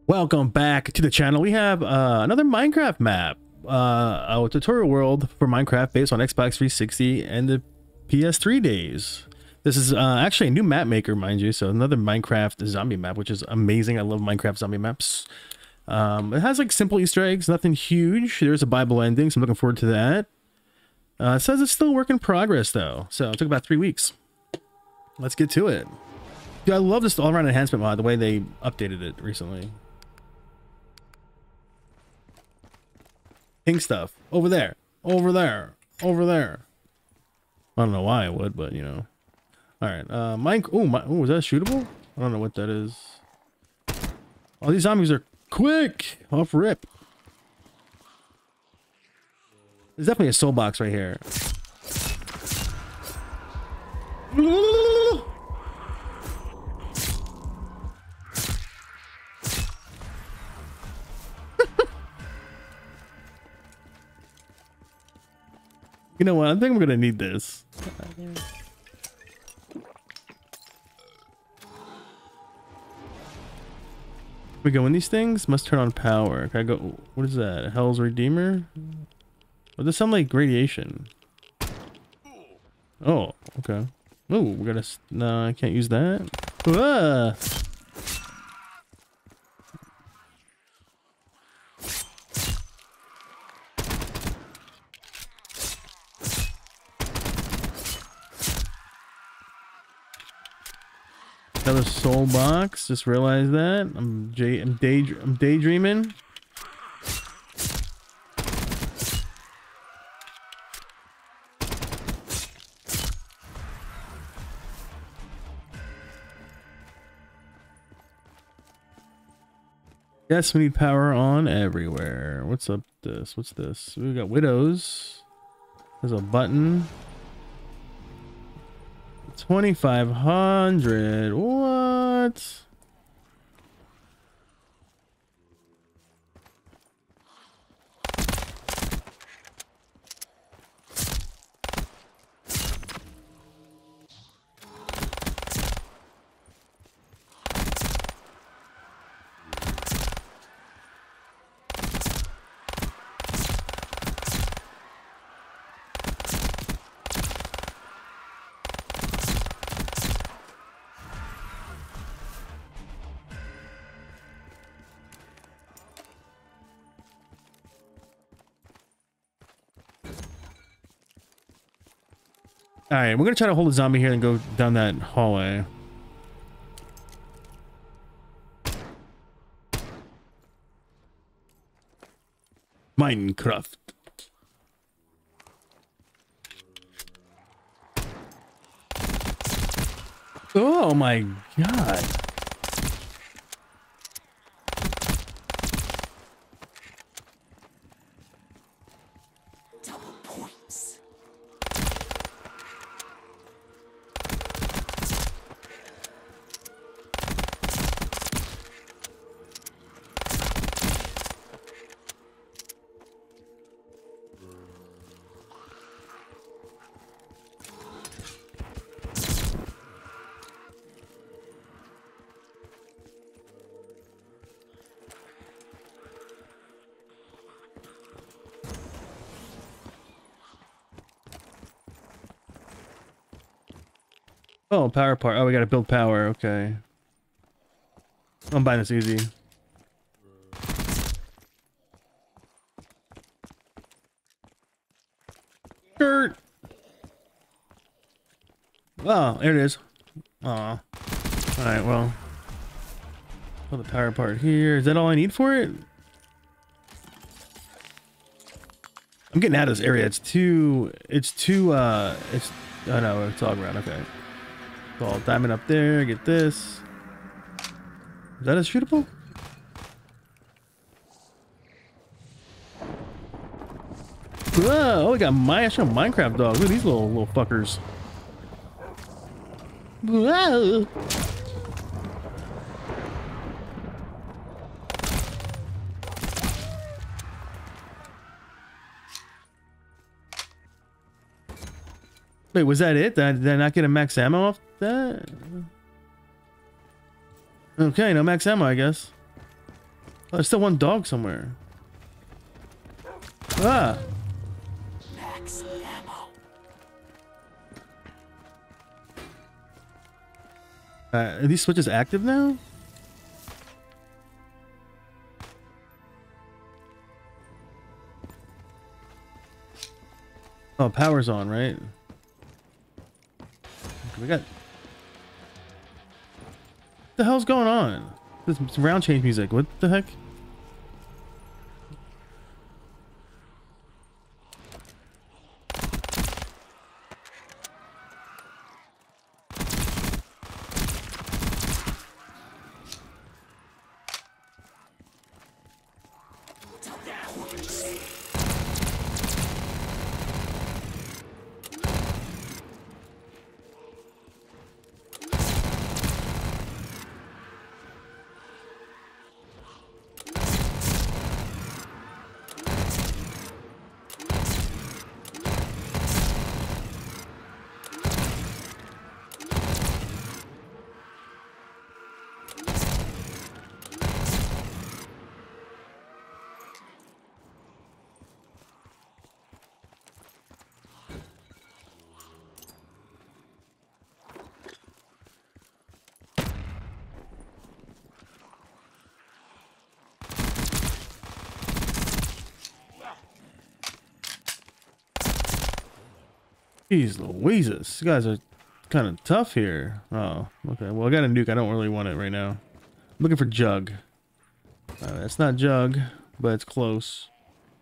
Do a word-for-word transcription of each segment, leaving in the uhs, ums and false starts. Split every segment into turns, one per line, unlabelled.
Welcome back to the channel. We have uh, another Minecraft map, uh, a tutorial world for Minecraft based on Xbox three sixty and the P S three days. This is uh, actually a new map maker, mind you, so another Minecraft zombie map, which is amazing. I love Minecraft zombie maps. Um, it has like simple Easter eggs, nothing huge. There's a Bible ending, so I'm looking forward to that. Uh, it says it's still a work in progress though, so it took about three weeks. Let's get to it. Dude, I love this all-around enhancement mod, the way they updated it recently. Pink stuff over there, over there, over there. I don't know why I would, but you know. All right, uh, mine. Oh, my. Oh, is that shootable? I don't know what that is. All these zombies are quick. Off rip. There's definitely a soul box right here. You know what? I think I'm gonna need this. We go in these things. Must turn on power. Can I go? What is that? Hell's Redeemer? Well, this sound like radiation. Oh, okay. Oh, we gotta. No, I can't use that. Ah! Another soul box. Just realized that. I'm J. I'm day. I'm daydreaming. Yes, we need power on everywhere. What's up? This? What's this? We got widows. There's a button. twenty-five hundred. What? All right, we're gonna try to hold a zombie here and go down that hallway. Minecraft. Oh my god. Oh, power part. Oh, we gotta build power. Okay. I'm buying this easy. Dirt. Oh, there it is. Aw. Alright, well. Put the power part here. Is that all I need for it? I'm getting out of this area. It's too... It's too, uh... It's... Oh, no. It's all around. Okay. All diamond up there. Get this. Is that a shootable? Whoa, oh, we got my actual Minecraft dog. Look at these little little fuckers. Whoa. Wait, was that it? Did I, did I not get a max ammo off that? Okay, no max ammo, I guess. Oh, there's still one dog somewhere. Ah!
Max ammo.
Uh, are these switches active now? Oh, power's on, right? Okay, we got... What the hell's going on? This round change music. What the heck? Jeez Louises, these guys are kind of tough here. Oh, okay. Well, I got a nuke. I don't really want it right now. I'm looking for Jug. Uh, it's not Jug, but it's close.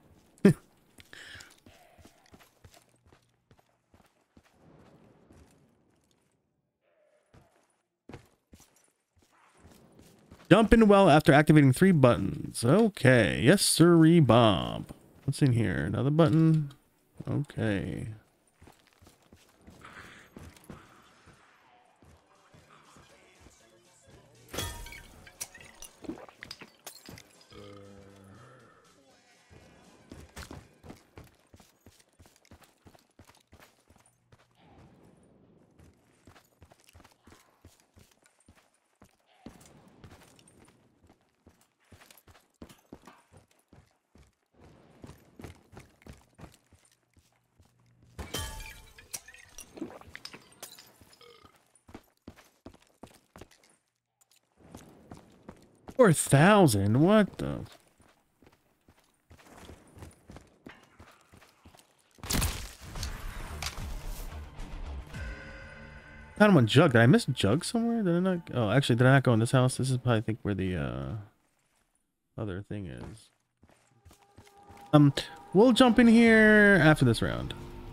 Jump in well after activating three buttons. Okay. Yes, sirree, Bob. What's in here? Another button. Okay. Four thousand? What the? Kind of want Jug. Did I miss Jug somewhere? Did I not? Oh, actually, did I not go in this house? This is probably, I think, where the uh, other thing is. Um, we'll jump in here after this round.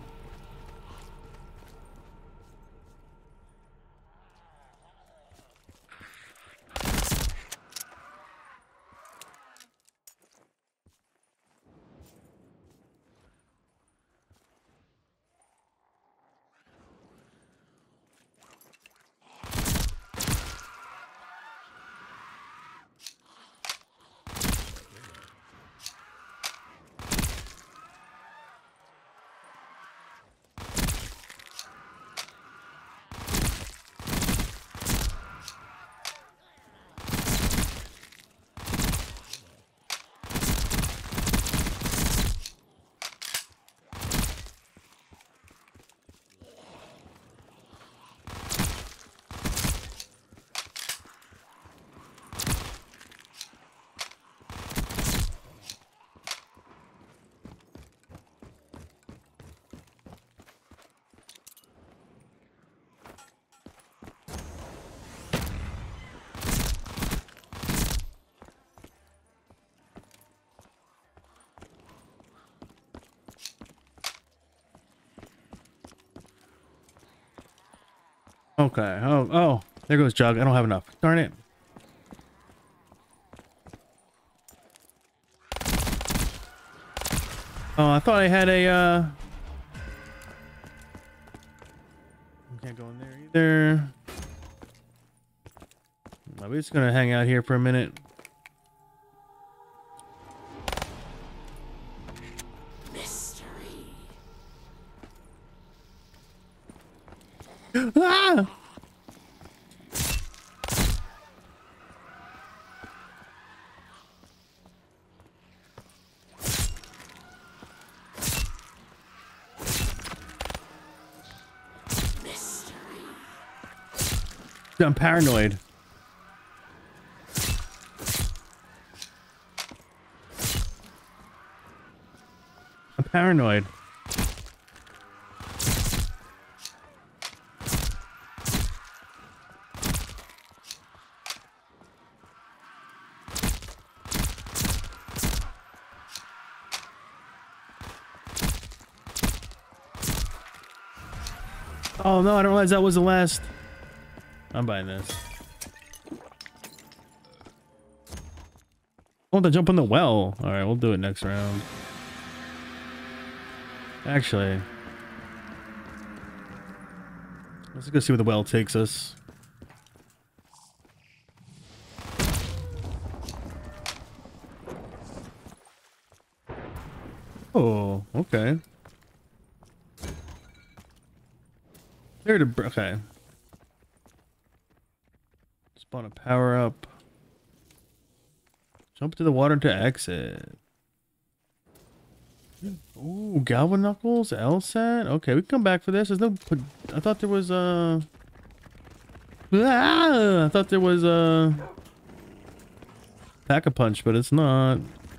Okay. Oh, oh, there goes Jug. I don't have enough. Darn it. Oh, I thought I had a, uh... Can't go in there either. I'm just gonna hang out here for a minute. Ah! I'm paranoid. I'm paranoid. Oh no, I didn't realize that was the last. I'm buying this. I want to jump in the well. All right, we'll do it next round. Actually, let's go see where the well takes us. Oh, okay. There to okay. Spawn a power up. Jump to the water to exit. Ooh, Galvan Knuckles, L SAT. Okay, we can come back for this. There's no. I thought there was uh. Ah, I thought there was a uh, Pack-a-Punch, but it's not.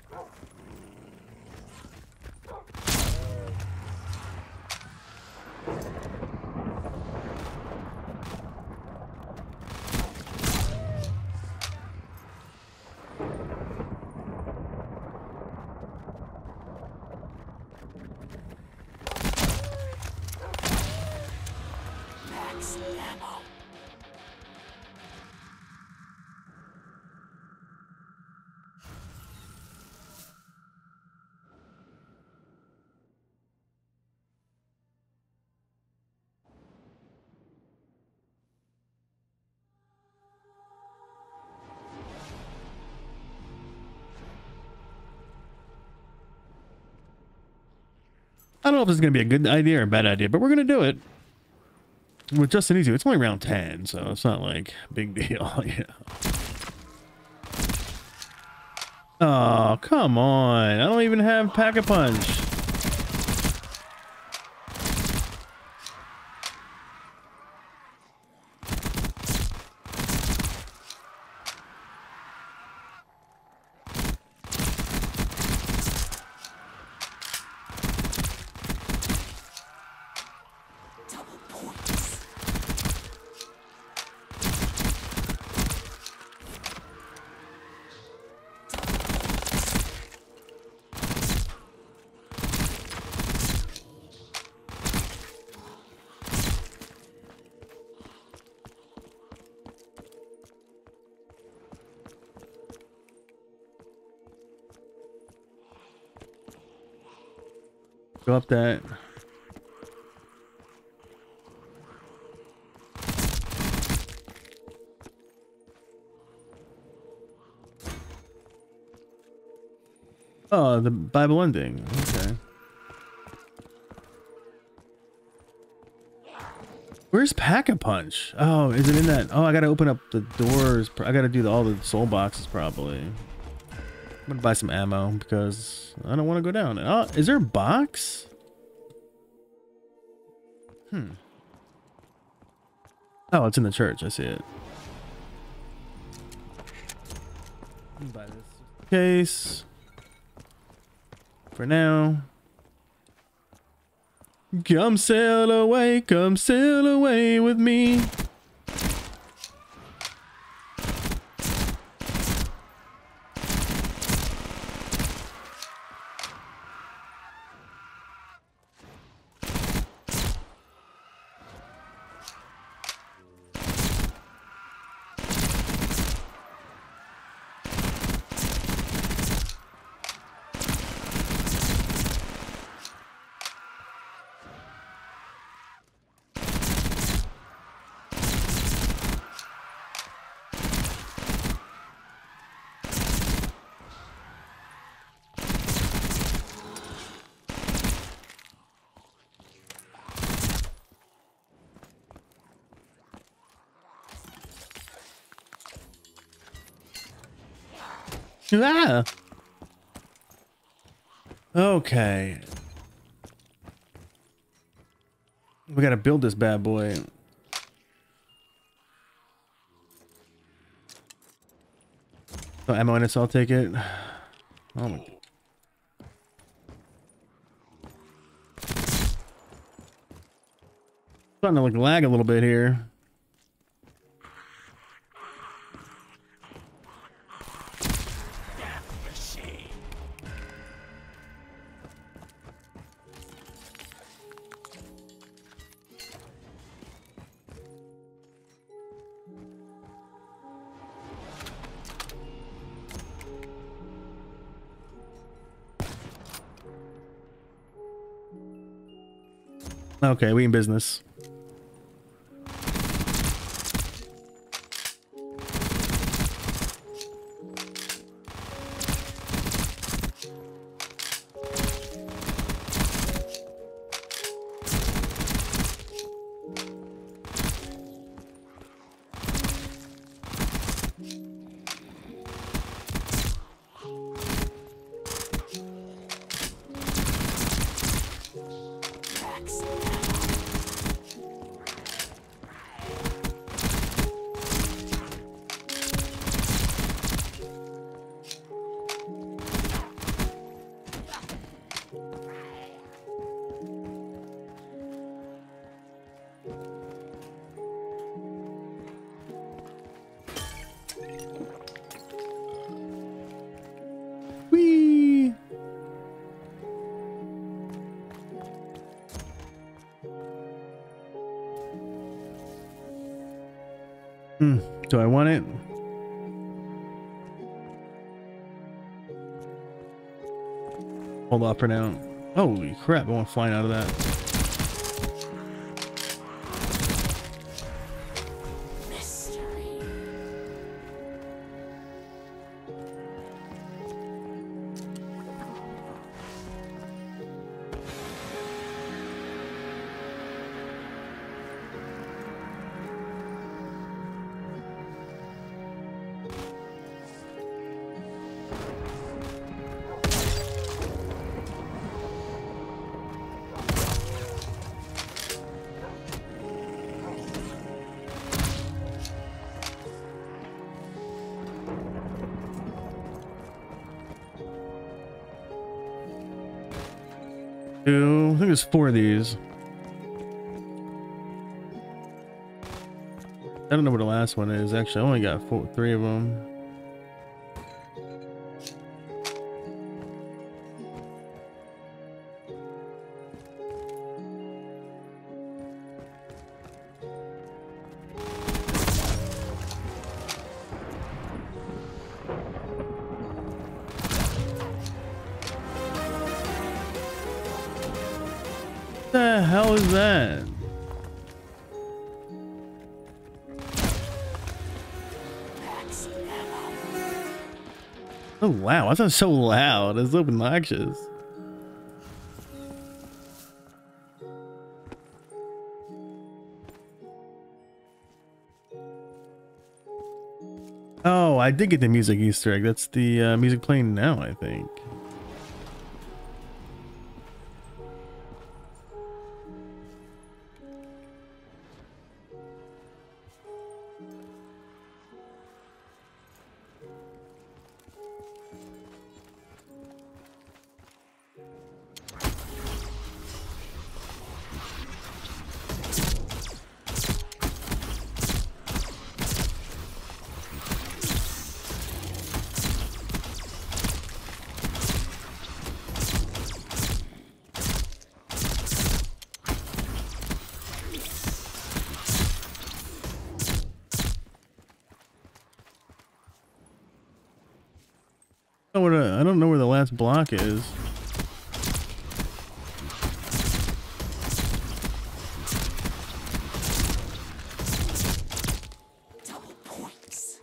Max ammo.
I don't know if this is gonna be a good idea or a bad idea, but we're gonna do it. With Justin Easy, it's only round ten, so it's not like a big deal. Yeah. Oh, come on. I don't even have Pack-a-Punch.
Double points.
Go up that. Oh, the Bible ending. Okay. Where's Pack-a-Punch? Oh, is it in that? Oh, I gotta open up the doors. I gotta do the, all the soul boxes probably. I'm gonna buy some ammo because I don't want to go down. Oh, is there a box? Hmm. Oh, it's in the church. I see it. Buy this case. For now. Come sail away, come sail away with me. Ah. Okay. We gotta build this bad boy. Oh, ammo in it, so I'll take it. Oh my. Starting to like lag a little bit here. Okay, we in business.
Max ammo.
Whee! Hmm. Do I want it? Hold off for now. Holy crap! I want flying out of that.
Mystery.
Two. I think there's four of these. I don't know where the last one is. Actually, I only got four, three of them. What the hell is that?
Max ammo.
Oh wow, that sounds so loud. It's so obnoxious. Oh, I did get the music Easter egg. That's the uh, music playing now, I think. I don't know where the- I don't know where the last block is.
Double points.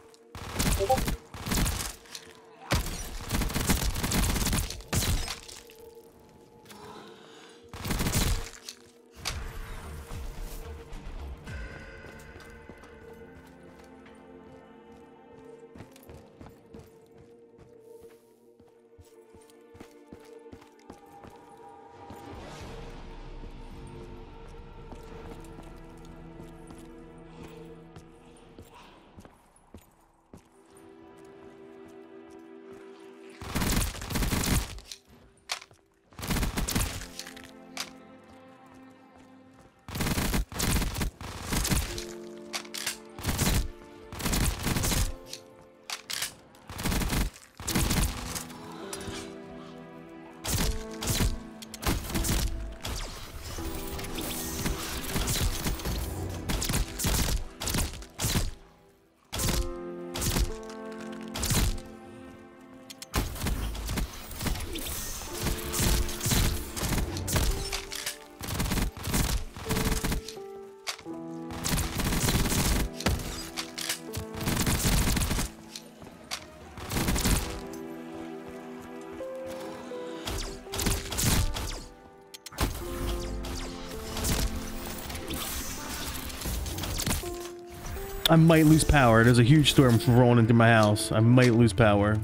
I might lose power. There's a huge storm rolling into my house. I might lose power.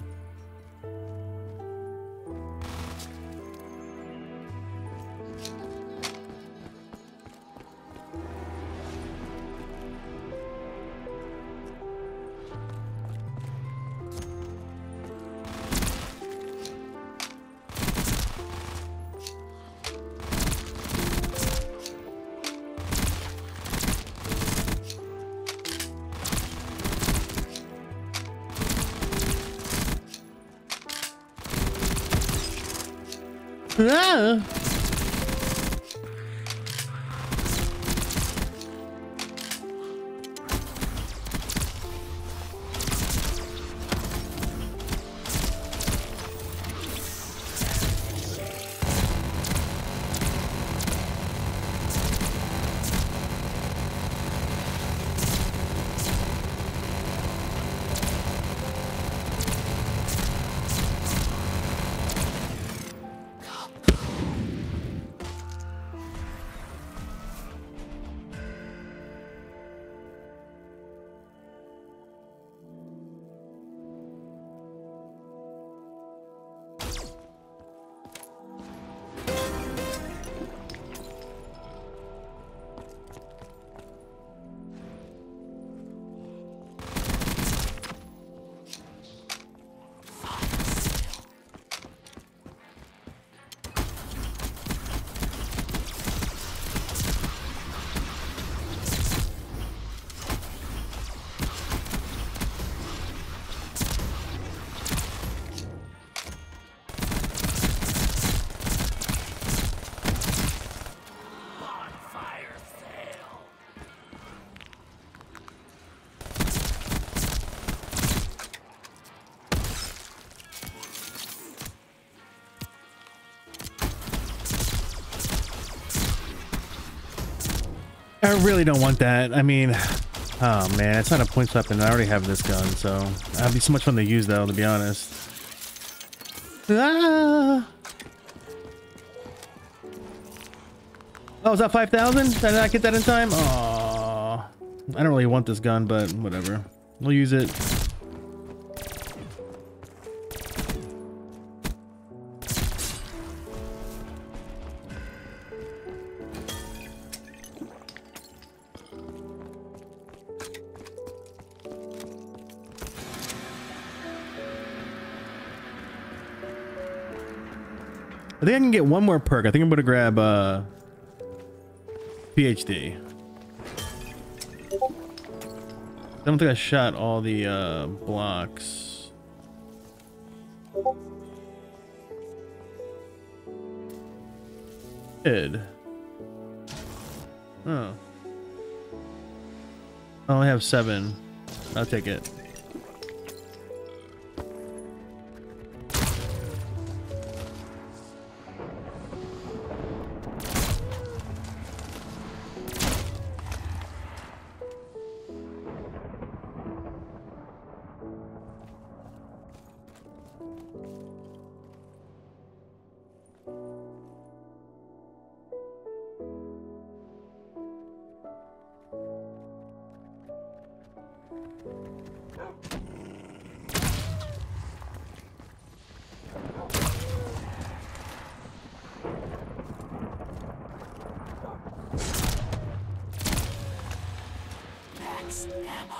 Ah! I really don't want that. I mean, oh man, it's not a points weapon. I already have this gun, so that'd be so much fun to use, though, to be honest. Ah! Oh, was that five thousand? Did I not get that in time? Oh, I don't really want this gun, but whatever. We'll use it. I think I can get one more perk. I think I'm going to grab uh, P H D. I don't think I shot all the uh, blocks. Did. Oh. I only have seven. I'll take it.
Max ammo.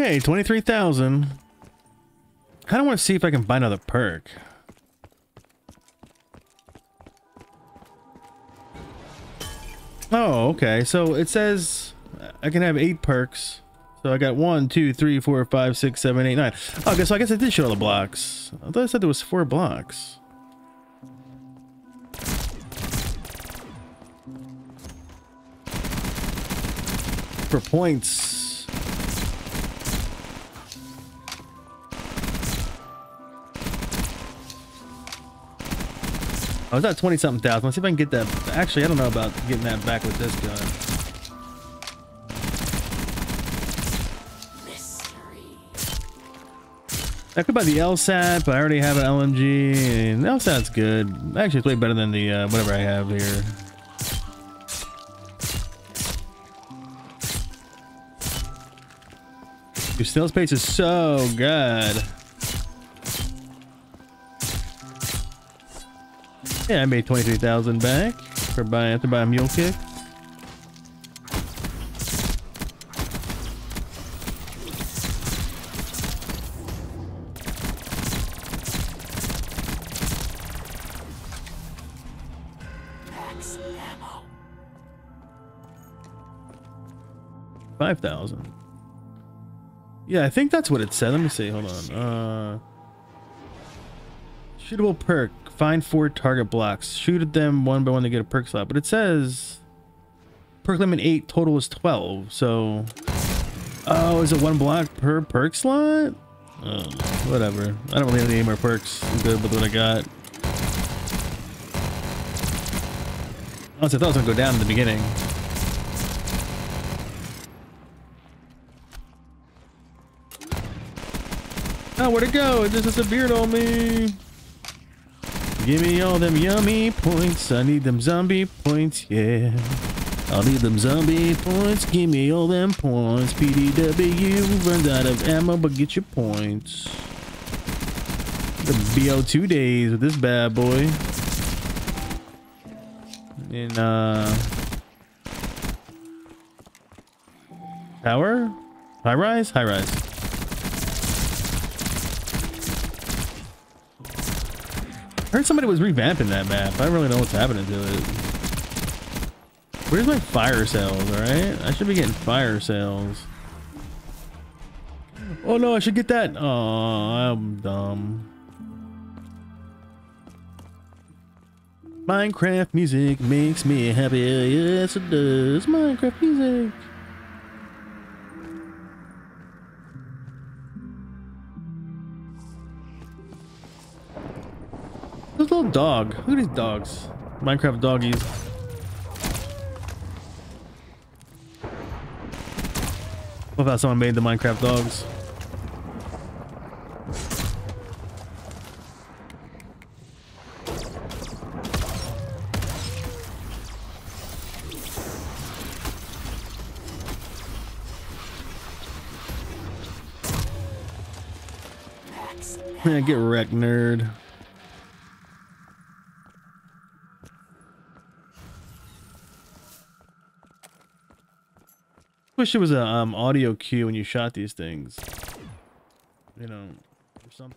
Okay, twenty-three thousand. I kind of want to see if I can buy another perk. Oh, okay. So it says I can have eight perks. So I got one, two, three, four, five, six, seven, eight, nine. Okay, so I guess I did show all the blocks. I thought I said there was four blocks. For points. I was at twenty something thousand. Let's see if I can get that. Actually, I don't know about getting that back with this gun. I could buy the L SAT, but I already have an L M G, and L SAT's good. Actually, it's way better than the uh, whatever I have here. Your sales pace is so good. Yeah, I made twenty-three thousand back for buying to buy a mule kick.
Max ammo.
Five thousand. Yeah, I think that's what it said. Let me see. Hold on. Uh, shootable perk. Find four target blocks. Shoot at them one by one to get a perk slot. But it says perk limit eight. Total is twelve. So, oh, is it one block per perk slot? Oh, whatever. I don't really need any more perks. I'm good with what I got. Honestly, I thought it was gonna go down in the beginning. Oh, where'd it go? It just disappeared on me. Give me all them yummy points. I need them zombie points, yeah. I'll need them zombie points. Give me all them points. P D W runs out of ammo, but get your points. The B O two days with this bad boy. In, uh... Tower? High rise? High rise. I heard somebody was revamping that map. I don't really know what's happening to it. Where's my fire sales, alright? I should be getting fire sales. Oh no, I should get that. Oh, I'm dumb. Minecraft music makes me happy. Yes, it does. Minecraft music. This little dog. Look at these dogs. Minecraft doggies. Love how someone made the Minecraft dogs. Yeah, get wrecked, nerd. Wish it was a um, audio cue when you shot these things. You know, or something.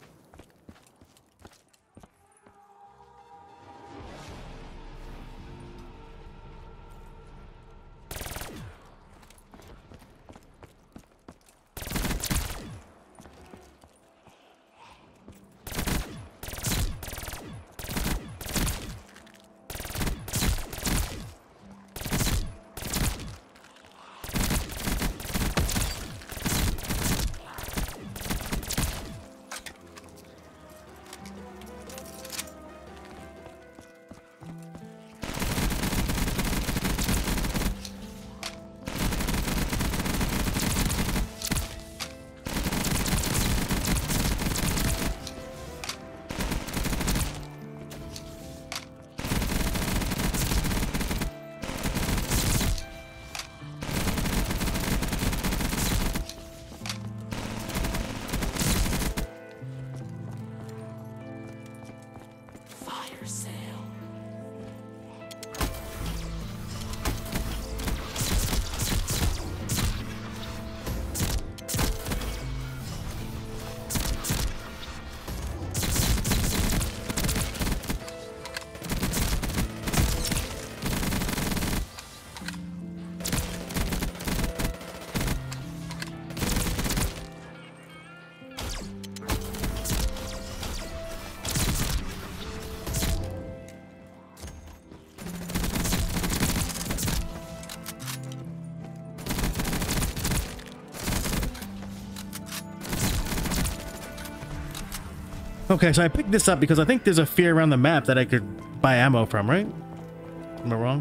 Okay, so I picked this up because I think there's a fear around the map that I could buy ammo from, right? Am I wrong?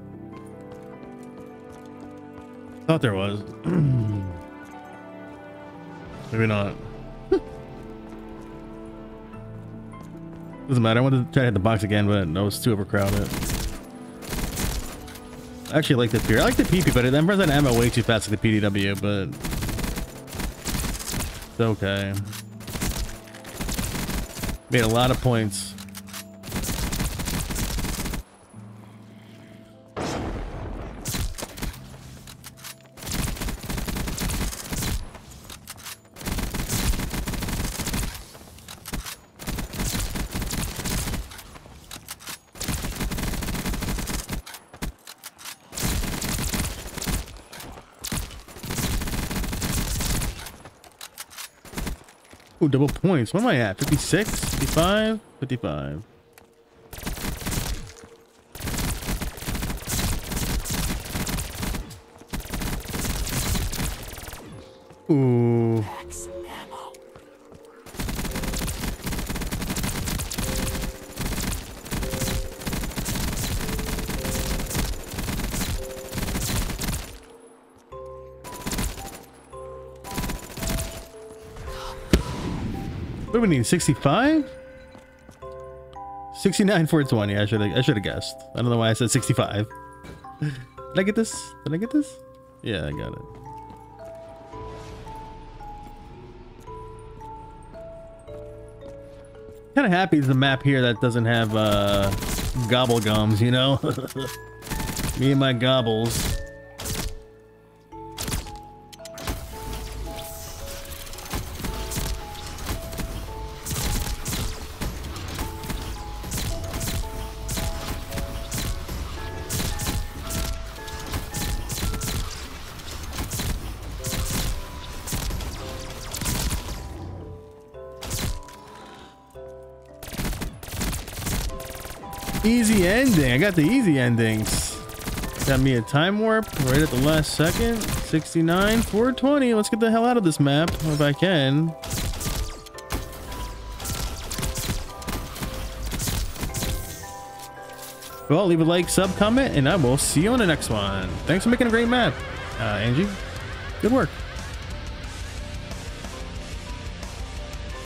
Thought there was. Maybe not. Doesn't matter. I wanted to try to hit the box again, but no, it's too overcrowded. I actually like the fear. I like the P P, but it runs out of ammo way too fast like the P D W, but it's okay. Made a lot of points. Ooh, double points. What am I at? fifty-six? fifty-five? fifty-five. Ooh.
Max ammo.
What do we need? sixty-five? sixty-nine for twenty. I should have I should have guessed. I don't know why I said sixty-five. Did I get this? Did I get this? Yeah, I got it. Kind of happy it's a map here that doesn't have uh gobble gums, you know? Me and my gobbles. Easy ending. I got the easy endings. Got me a time warp right at the last second. sixty-nine, four twenty. Let's get the hell out of this map if I can. Well, leave a like, sub, comment, and I will see you on the next one. Thanks for making a great map, uh, Angie. Good work.